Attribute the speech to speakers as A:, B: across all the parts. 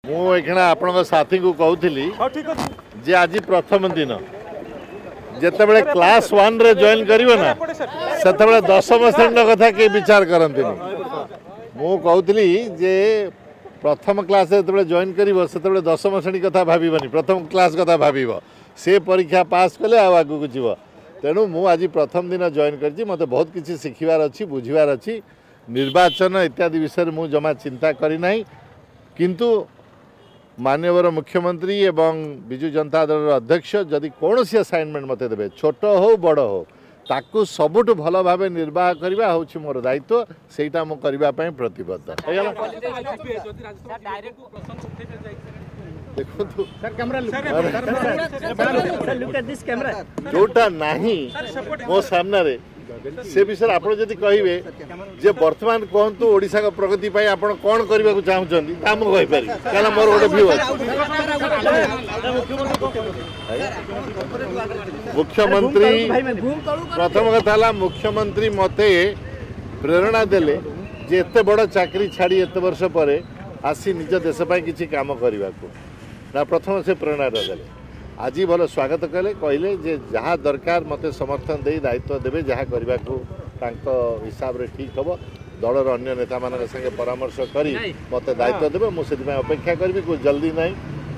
A: मुझे आपण साथी को कहूली जे आज प्रथम दिन जिते क्लास 1 रे जॉइन करिवो ना सेते 10वीं श्रेणी कथा के विचार करती मु कहूली जे प्रथम क्लास जो जॉइन करिवो सेते 10वीं श्रेणी कथा भाबनी प्रथम क्लास कथा भाव से परीक्षा पास कले आगू जीव तेणु मु आज प्रथम दिन जॉइन कर मत बहुत किसी शिखबार अच्छी बुझार अच्छी निर्वाचन इत्यादि विषय में मुझे जमा चिंता करना किंतु माननीय मुख्यमंत्री एवं विजु जनता दल अध्यक्ष जदि कौन सी असाइनमेंट मत देवे छोट हो बड़ हो ताकू सबुठ भल भाव निर्वाह करवा हूँ मोर दायित्व सेटा मु करने प्रतिबद्ध जोटा नहीं मो सामने से विषय आप कहे जे वर्तमान कहतु ओडिशा का प्रगति पाई आप कौन करने को चाहते कहीं मोर गोटे व्यू मुख्यमंत्री प्रथम कथा मुख्यमंत्री मते प्रेरणा देले जे एते बड़ चाकरी छाड़ी एते वर्ष पर आसी निज देश किसी काम करने को प्रथम से प्रेरणा देले आज भल स्वागत कले कहले जे जहाँ दरकार मते समर्थन दे दायित्व देवे जहाँ करने को हिसाब रे ठीक हम दलर अन्य नेता मान संगे परामर्श करी मते दायित्व देवे मुझे अपेक्षा करी कुछ जल्दी नहीं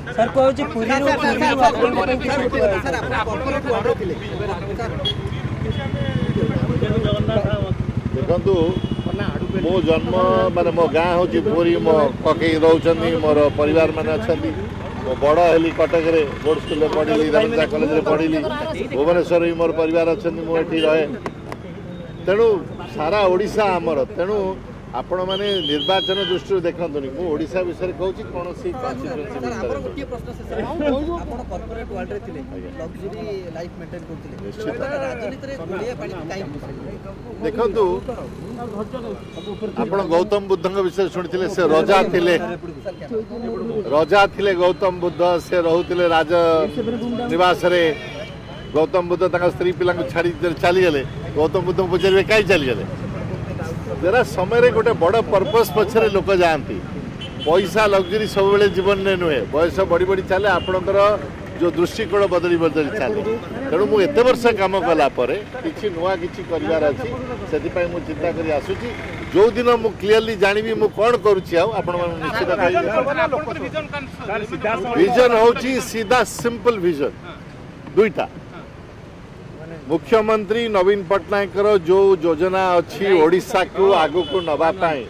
A: देखु मो जन्म माने मो गाँ हूँ पुरी मो ककई रोचंदी मोर परिवार माने अच्छा मो बड़ हेली कटक रे बोर्ड स्कूल पढ़ी रेवेन्सा कॉलेज रे पढ़ी भुवनेश्वर भी मोर परिवार अच्छा मुझे रहे तेणु सारा ओडिशा आमर तेणु आपण मैंने निर्वाचन दृष्टि देखनी मुझे ओडिशा विषय कहूँ कौन देखु आप गौतम बुद्ध विषय शुणी से रजा थिले गौतम बुद्ध से रोते राज निवास रे गौतम बुद्ध स्त्री पिला छाड़ी चली गले गौतम बुद्ध पचारे कहीं चली गले जरा समय गोटे बड़ पर्पस पछरे लोक जाती पैसा लग्जरी सब बेले जीवन में नुहे बयस बढ़ी बढ़ी चले आपणकर जो दृष्टिकोण बदली बदली चले तेणु मुझे एत वर्ष कम कलापर कि नुआ कि कर अच्छी से चिंता कर आसूची जो दिन मुझे क्लीयरली जानी मु कौन करुच्ची निश्चित विजन हूँ सीधा सिंपल विजन दुईटा मुख्यमंत्री नवीन पट्टनायक जो योजना अच्छी ओडिशा को आगु को नवापाई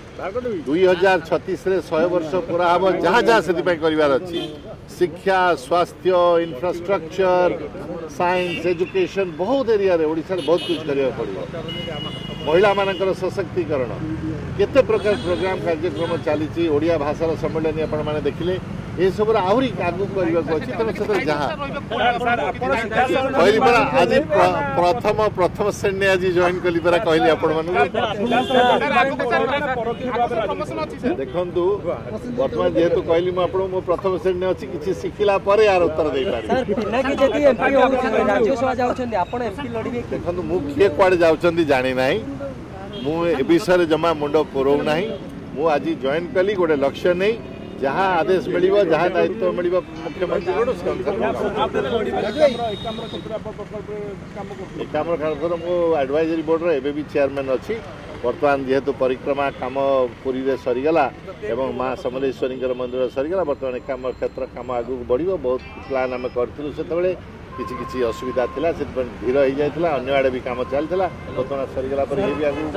A: 2036 100 वर्ष पूरा हम जहाँ जहाँ से कर शिक्षा स्वास्थ्य इंफ्रास्ट्रक्चर साइंस एजुकेशन बहुत एरिया रे ओडिशा रे बहुत कुछ करने पड़ो महिला मानकर सशक्तिकरण केते प्रकार प्रोग्राम कार्यक्रम चली ओडिया भाषार सम्मेलन आपण मैंने देखिले ये सब आहरी आगू करने को अच्छी तेना से जहाँ कहली परा आज प्रथम श्रेणी आज जॉइन कली परा कहली आपण देखु बर्तमान जेहेतु कहली मुझे प्रथम श्रेणी अच्छी किसी शिखला यार उत्तर दे देखु मुझे कड़े जाऊँच जानी ना मुझे विषय जमा मुंड पुरौना मु आज जॉइन कली गोटे लक्ष्य नहीं जहाँ आदेश मिल जहाँ दायित्व मिल मुख्यमंत्री मो एडवाइजरी बोर्ड रे भी चेयरमैन अच्छी बर्तमान जेहेतु परिक्रमा काम पुरी रे सरीगला एवं माँ समलेश्वरी मंदिर सरीगला बर्तमान काम क्षेत्र काम आगू बढ़ बहुत प्लान आम करूँ से किसी किसी असुविधा थिला से धीर हो जाता अन्य आड़े भी काम चलता बर्तमान सरीगला ये भी आगे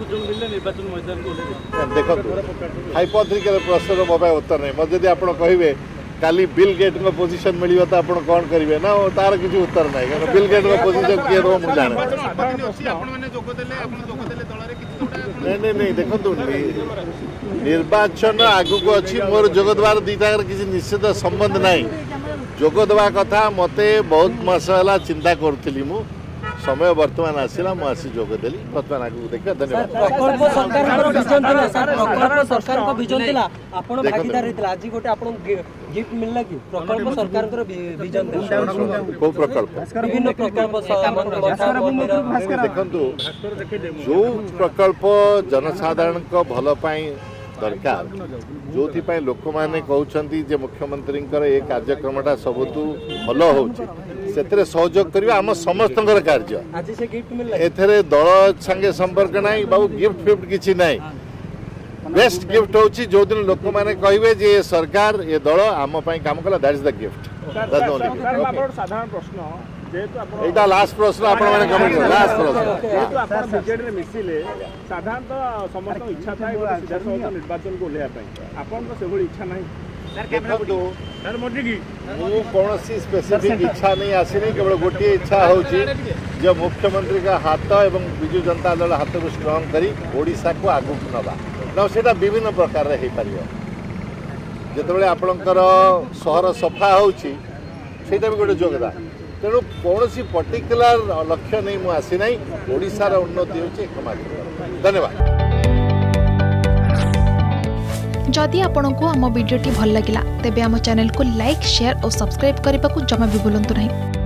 A: देखो हाइपोथेटिकल प्रश्न मो उत्तर नहीं मत जब आप कहे काली बिल गेट पोजिशन मिल तो आप कौन करेंगे ना तार किसी उत्तर ना बिल गेट पोजिशन किए रो मुझे जाने नहीं नहीं देखो निर्वाचन आगू को अच्छी मोर जोग देवार दीटा किसी निश्चित संबंध नहीं जोग देवा कथा मते बहुत मास है चिंता करी मु समय वर्तमान आसला मुझे जोगदेली वर्तमान आगे देखा धन्यवाद
B: गिफ्ट मिलला कि प्रकल्प सरकार विजन
A: को प्रकल्प
B: विभिन्न प्रकल्प
A: देखंतु जो प्रकल्प जनसाधारण को भल पाई दरकार जो लोक मैंने कहते जे मुख्यमंत्री ये कार्यक्रमटा सबुतु भल हो सहयोग करवा आम समस्त कार्य
B: आज से गिफ्ट मिलला
A: एथरे दल संगे संपर्क नहीं बाबू गिफ्ट फिफ्ट किसी ना बेस्ट गिफ्ट हूँ जो दिन लोक मैंने कहे जे सरकार ये दल आम काम कला दैट इज द गिफ्ट
C: साधारण प्रश्न
A: एटा लास्ट प्रश्न आपण माने कमेंट लास्ट प्रश्न
C: जेहेतु आपण बीजेडी रे मिसिले साधारणतः समस्त इच्छा थाए सीधा सहित निर्वाचन को लेया पई आपण तो सेभली इच्छा नाही सर मोदी की
A: मु कोनोसी स्पेसिफिक इच्छा नहीं आसी नहीं केवल गोटे इच्छा होची जो मुख्यमंत्री का हाथ एवं बिजु जनता दल हाथ को स्ट्रांग करी ओडिसा को आगु नबा न सेटा विभिन्न प्रकार रे हे परियो जेतबेले आपणकर शहर सफा होची सेटा भी गोटे योगदान तेणु कौन पर्टिकुलर लक्ष्य नहीं मुझे आसी ना ओडिशार उन्नति होची एकमात्र धन्यवाद।
D: जदि आपंक आम भिडी भल लगा तेब आम चैनल को लाइक शेयर और सब्सक्राइब करने को जमा भी भूलु नहीं।